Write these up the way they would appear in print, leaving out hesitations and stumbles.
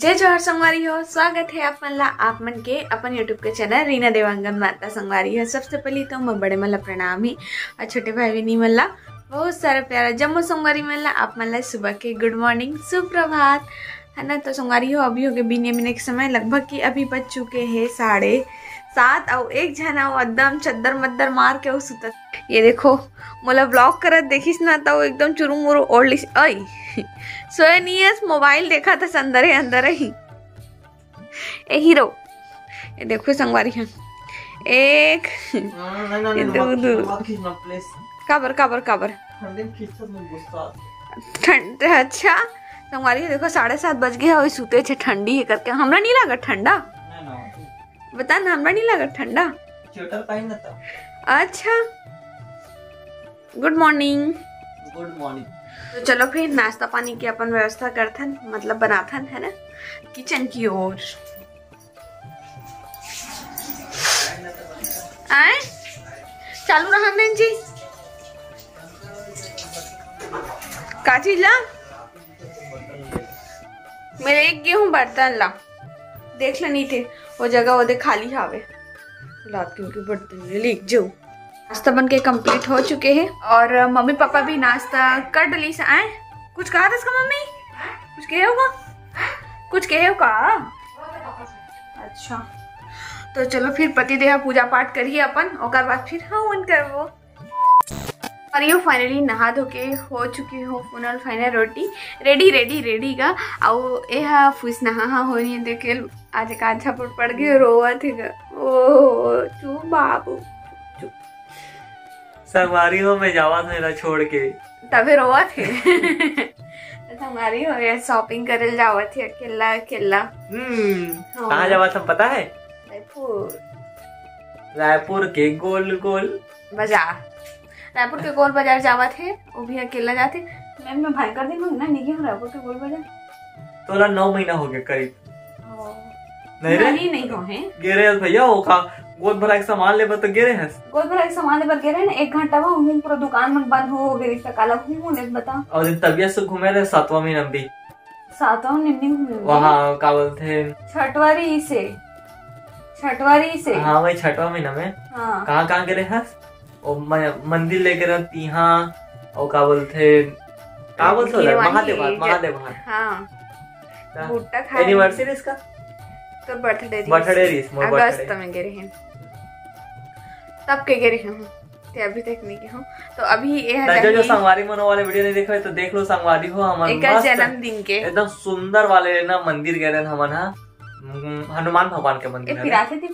जय जोहर संगवारी हो। स्वागत है आप मन के अपन यूट्यूब के चैनल रीना देवांगन माता संगवारी है। सबसे पहले तो मैं बड़े मला प्रणाम ही और छोटे भाई बहनी मला बहुत सारा प्यारा जम्मू संगवारी मला आप मला सुबह के गुड मॉर्निंग सुप्रभात है ना। तो संगवारी हो अभी हो गए बिने के समय लगभग कि अभी बज चुके हैं 7:30 और एक जना एकदम चद्दर मद्दर मार के सुतत। ये देखो मोला ब्लॉग करत देखिस ना तो एकदम चुरू मुरू ओढ़लिस आई सोए नहीं है मोबाइल देखा था अंदर ही ए हीरो। ये देखो संगवारी है एक काबर ठंड। अच्छा संगवारी देखो 7:30 बज गए और सुते छे ठंडी है करके। हमरा नहीं लगा ठंडा बता ना, हमरा नहीं लगा ठंडा स्वेटर पहन था। अच्छा गुड मॉर्निंग। तो चलो फिर नाश्ता पानी की अपन व्यवस्था करथन मतलब बनाथन है ना किचन की ओर। आए चालू रहन जी का चीज ला मेरे एक गेहूं बर्तन ला देख लेनी थे वो जगह वो दे खाली हावे लात के उनके बर्तन लिख जाओ। नाश्ता बन के कंप्लीट हो चुके हैं और मम्मी पापा भी नाश्ता कर डली से आए। कुछ कहा था इसका मम्मी कुछ कहे हो का। अच्छा तो चलो फिर पति देह पूजा पाठ करिए अपन और बाद फिर हाँ करवो। और ये फाइनली नहा धो के हो चुकी हो फुनल फाइनल रोटी रेडी का और यह फुस नहा हो रही है देखे आज का अच्छा पड़ गए रोवा थे ओ चू बाबू संगवारी हो मैं जावा था मेरा छोड़ के तभी रोवा थे संगवारी हो या शॉपिंग करे जावा थे अकेला कहाँ जावा था पता है? रायपुर के गोल बाजार। रायपुर के गोल बाजार जावा थे वो भी अकेला जाते। मैं भाई कर दिन ना नहीं गया रायपुर के गोल बाजार तोला 9 महीना हो गया करीब। नहीं हो हैं गिरे भैया वो का गोद भरा के सामान ले तो गिरे हैं गोद भरा के सामान ले गिरे ना 1 घंटा में पूरा दुकान में बंद हो गई काला घूमने बता। और दिन तबियत से घूमे रहे 7वां महीना भी 7वां महीना घूमे वहाँ का बोलते छठवारी से हाँ वही 6वां महीना में हाँ। कहाँ गिरे हैं मंदिर लेके रहती हाँ और का बोलते महादेव हाँ एनिवर्सरी इसका तो बर्थडे अगस्त में गिरे हैं तब के गिरे हूँ अभी तक नहीं हूँ। तो अभी जो संगवारी मनो वाले वीडियो नहीं देखा है तो देख लो संगवारी हो हमारे जन्मदिन के एकदम सुंदर वाले ना मंदिर गए रहे हम हनुमान भगवान के मंदिर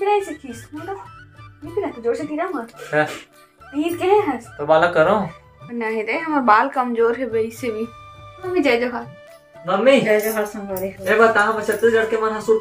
जोर से तीरा मत तो बाला करो नहीं दे हमारे बाल कमजोर है वैसे भी। मम्मी जय जोहर। मम्मी जय जोहर संगवारी हो। ए बता हम छत्तीसगढ़ के मन सूट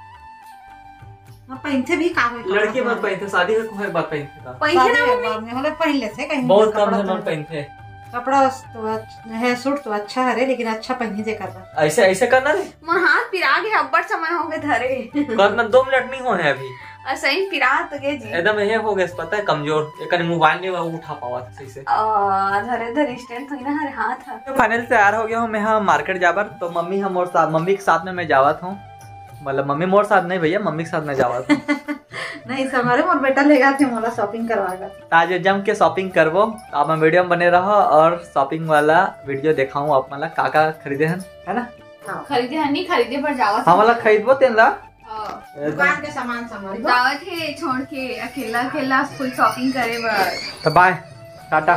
पहनते भी का लड़की मत पहनते शादी का कोई बात पहनते ना पहन लेते कहीं बहुत कम है नॉन पहनते कपड़ा तो है सूट तो अच्छा है लेकिन अच्छा पहनी दे करना ऐसे करना रे मोर हाथ पिरा गए अब्बड़ समय हो गए धरे करना 2 मिनट नहीं होने अभी सही पिरा तो गए जी एकदम ये हो गए पता है कमजोर एक मोबाइल नहीं वो उठा पावा सही से धरे स्टैंड थी ना हर हाथ तो फाइनल तैयार हो गया हूँ मैं हाँ मार्केट जाबर। तो मम्मी हम और मम्मी के साथ में मैं जावत हूँ मतलब मम्मी मोर साथ नहीं भैया मम्मी के साथ मैं जावत हूँ नहीं हमारे मोर बेटा लेगा थे मोला शॉपिंग करवाएगा आज जम के शॉपिंग करवो आप मैं वीडियो में बने रहो और शॉपिंग वाला वीडियो दिखाऊं आप मला का खरीदे हैं है ना। खरीदे नहीं खरीदे पर जावत हम वाला खरीदबो तेला दुकान के सामान जावत है छोड़ के अकेला फुल शॉपिंग करे बस। तो बाय टाटा।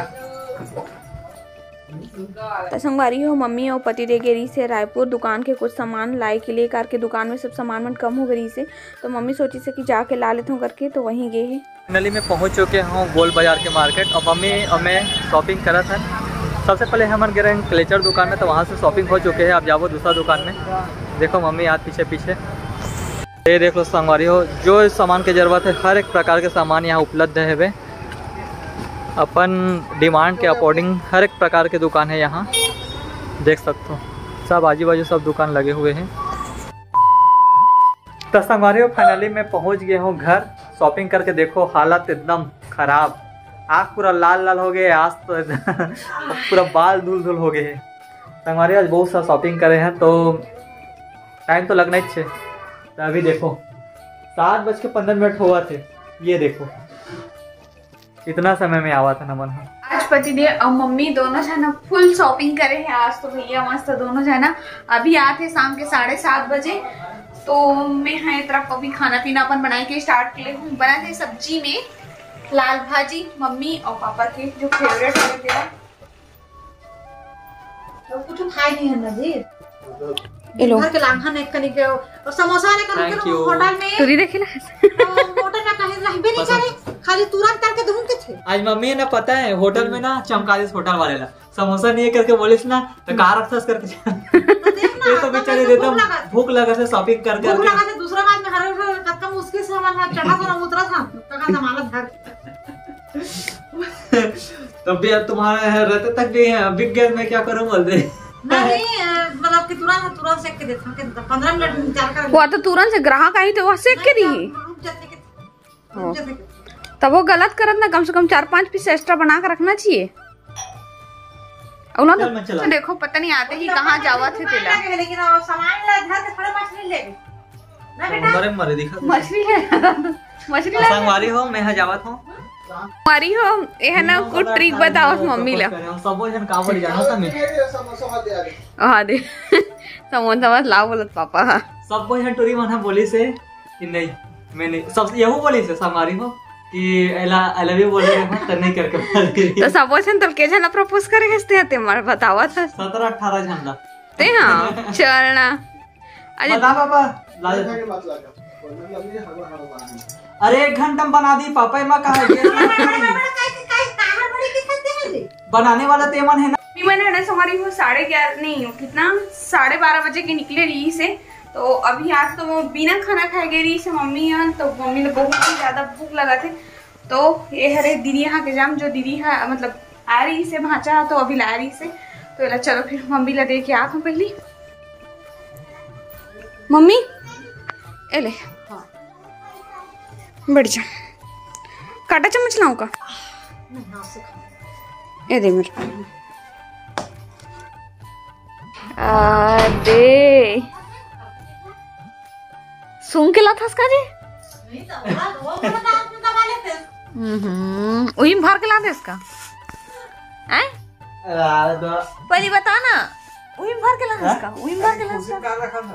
तो संगवारी हो मम्मी और पति दे गेरी से रायपुर दुकान के कुछ सामान लाए के लिए करके दुकान में सब सामान मन कम हो गई से तो मम्मी सोची से कि जाके ला लेता हूँ करके तो वहीं गए हैं। फाइनली में पहुँच चुके हूँ गोल बाजार के मार्केट और मम्मी और मैं शॉपिंग करा था। सबसे पहले हम गिरे क्लेचर दुकान में तो वहाँ से शॉपिंग हो चुके हैं। अब जाओ दूसरा दुकान में देखो मम्मी याद पीछे ये देख लो संगवारी हो जो सामान की जरूरत है हर एक प्रकार के सामान यहाँ उपलब्ध है वे अपन डिमांड के अकॉर्डिंग हर एक प्रकार के दुकान है यहाँ देख सकते हो सब आजू बाजू सब दुकान लगे हुए हैं। तो संगवारी हो फाइनली मैं पहुँच गया हूँ घर शॉपिंग करके। देखो हालत एकदम खराब आँख पूरा लाल हो गए आज तो पूरा बाल धुल हो गए हैं। संगवारी आज बहुत सा शॉपिंग करे हैं तो टाइम तो लगना ही छे। तो अभी देखो 7:15 हुआ थे, ये देखो इतना समय में आवा था नमन। आज पतिदेव और मम्मी दोनों जाना फुल शॉपिंग करे हैं। आज तो भैया मस्त दोनों जाना अभी आते शाम के 7:30 बजे। तो मैं हाँ तरफ अभी खाना पीना अपन बनाए के स्टार्ट के लिए बनाए थे। सब्जी में लाल भाजी मम्मी और पापा के जो फेवरेट है तेरा तो कुछ खाए नहीं है ना जी। ये लो घर के लांघन एक कनी के और समोसा ने कर के होटल में तुरी देखेला होटल में कहीं रहबे नहीं करे, खाली तुरंत करके धूम के थे। आज मम्मी ने पता है होटल में ना चमकादिस होटल वाले ला समोसा नहीं करके बोलिस ना तो कहा रखता करके ये तो बेचारे देता भूख लगा से शॉपिंग कर भूख लगा से दूसरा बात में हर कदम मुश्किल से हमारा चढ़ा तो उतरा था कहां संभाला घर। तब भी अब तुम्हारे रहते तक भी बिग गैस में क्या करूं बोल दे नहीं मतलब कि तुरंत सेक के देता के 15 मिनट इंतजार कर। वो तो तुरंत से ग्राहक आई तो वो सेक के दी रुक जाते के तब वो गलत करत ना, कम से कम 4-5 पीस एक्स्ट्रा बना कर रखना चाहिए। और ना तो देखो पता नहीं आते ही कहाँ जावा थे तेला। लेकिन सामान ला घर के थोड़े मछली ले ना बेटा मरे मरे दिखा मछली है मछली ला संगवारी हो मैं यहाँ जावत हूँ मारी हो ये ना कुछ ट्रिक बताओ मम्मी ला सब जन कावड़ जाना था मैं हां दे समोसा बस लाओ बोलत पापा सब जन टोरी मना बोली से कि नहीं मैंने सब यहू बोली से संगवारी हो कि आई लव यू बोल रहे हो तो नहीं करके तो सब जन तो के जना प्रपोज करे हस्ते ते मार बतावा था 17-18 झंडा ते हां चलना अरे बता पापा अरे 1 घंटा में बना दी पापा माँ कहा बनाने वाला तेमन है ना। मैंने ना हमारी वो 11:30 नहीं कितना 12:30 बजे के निकले रही से। तो अभी आज तो वो बिना खाना खाए गई रही से मम्मी यहाँ। तो मम्मी ने बहुत ही ज्यादा भूख लगा थे। तो ये हरे दीदी यहाँ के जाम जो दीदी है मतलब आ रही से भाचा तो अभी ला रही से। तो ये चलो फिर मम्मी ला दे के आ पहली मम्मी ए ले बैठ जा काटा चम्मच लाऊं का ये दे मेरे दे सुन के ला था इसका जी वही भर के ला दे इसका हैं पहले बता ना वही भर के ला दे इसका वही भर के ला इसका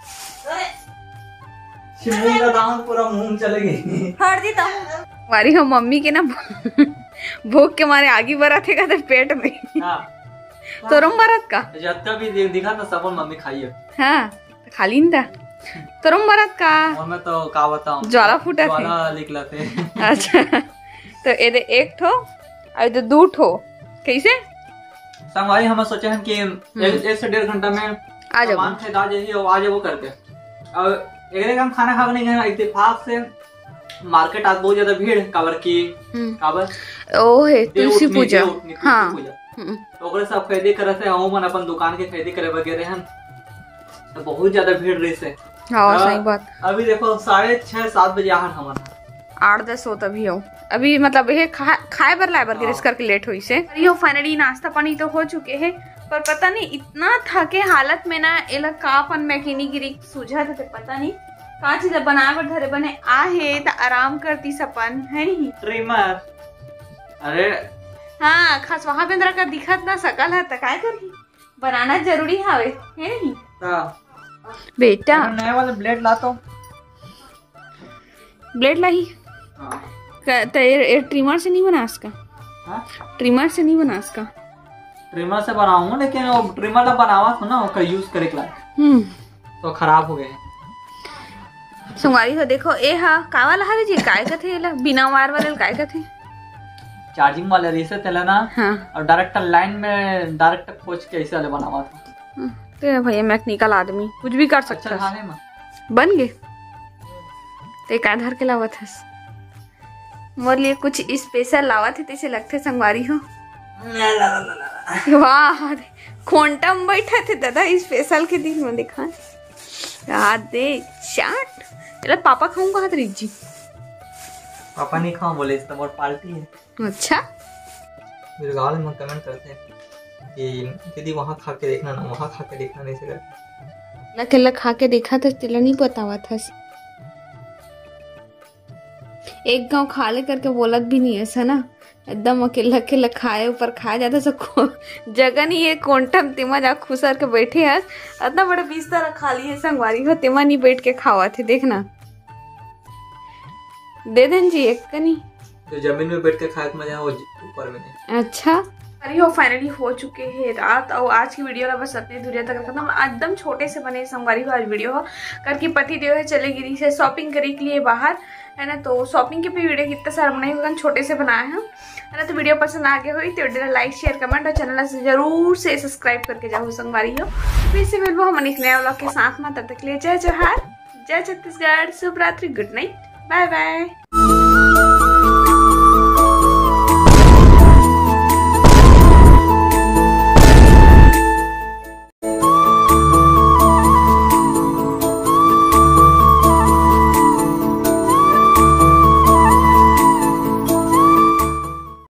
शिमला दाम पूरा मुंह चले गई हट दी तो हमारी हम मम्मी के ना भूख के मारे आगे बरा थे का पेट में तो रम बरत का जब भी दिखा ना सब मम्मी खाइए हाँ खाली ना तो रम बरत का और मैं तो का बताऊं ज्वाला फूटा थे ज्वाला निकला थे अच्छा तो ये एक ठो और इधर 2 ठो कैसे संगवारी हम सोचे हैं कि 1 से 1.5 घंटा में आ जाओ सामान खरीदा जाइए और आ जाओ करके। और एक हम खाना खा नहीं गए इत्तेफाक से मार्केट आज बहुत ज्यादा भीड़ काबर की काबर ओ है तुलसी पूजा हाँ तो ओकरे सब खरीदी करे थे हम अपन दुकान के खरीदी करे वगैरह हम तो बहुत ज्यादा भीड़ रही से। हाँ सही बात। अभी देखो 6:30-7 बजे आहन हमारा 8-10 हो तभी हो अभी मतलब ये खाए बर लाए बर गिरस करके लेट हुई से यो फाइनली नाश्ता पानी तो हो चुके हैं। पर पता नहीं इतना थके हालत में ना एला कापन मैकेनिक गिरी सूझा थे पता नहीं का चीज बना बर धरे बने आहे त आराम करती सपन है नहीं ट्रिमर अरे हाँ खास वहां पे का दिखत ना सकल है त काय करही बनाना जरूरी हावे है नहीं बेटा नए वाले ब्लेड लाता हूं ब्लेड लाई तो ये ट्रिमर से नहीं बना इसका ट्रिमर से नहीं बना इसका ट्रिमर से बनाऊंगा लेकिन वो ट्रिमर ला बनावा था ना ओकर यूज करे के लायक तो खराब हो गए सुंगारी हो देखो ए हा का वाला हरे जी काय का थे बिना वायर वाले काय का थे चार्जिंग वाले रीसेट तेला ना हाँ और डायरेक्ट लाइन में डायरेक्ट खोज के ऐसे वाले बनावा था तो भैया मैकेनिकल आदमी कुछ भी कर सकता खाने में बन गए तो एक आधार के लावा था मोर लिए कुछ स्पेशल लावा थे तैसे लगते संगवारी हो वाह क्वांटम बैठा थे दादा स्पेशल के दिन में दिखा दे चाट पापा खाऊंगा हाथ रिजी पापा नहीं खाऊं बोले इस तमोर पार्टी है। अच्छा मेरे गाँव में कमेंट करते हैं कि दीदी वहाँ खा के देखना ना वहाँ खा के देखना नहीं से अकेला खा के देखा था, तेला नहीं बतावा था। एक गांव खा ले करके बोलत भी नहीं ऐसा ना, एकदम अकेला अकेला खाए ऊपर खाया जाता सब जगह नहीं है। कोंटम तेमा जा खुसर के बैठे है, इतना बड़ा बिस्तर खा लिए संगवारी हो, तेमा नहीं बैठ के खावा थे। देखना दे दें जी एक का नहीं, तो जमीन में बैठ के खाए का मजा ऊपर में नहीं। अच्छा अरे हो फाइनली हो चुके हैं रात, और आज की वीडियो ला बस अपने दूरिया तक खत्म। एकदम छोटे से बने संगवारी हो आज वीडियो हो, करके पति देव है चले गिरी से शॉपिंग करे के लिए बाहर, है ना। तो शॉपिंग के भी वीडियो कितना सारा बनाए होगा, छोटे से बनाए हैं, है ना। तो वीडियो पसंद आ गया हुई तो वीडियो लाइक शेयर कमेंट और चैनल से जरूर से सब्सक्राइब करके जाओ संगवारी हो। फिर से मिलबो हम एक नया व्लॉग के साथ में, तब तक के लिए जय जोहार, जय छत्तीसगढ़, शुभ रात्रि, गुड नाइट, बाय बाय।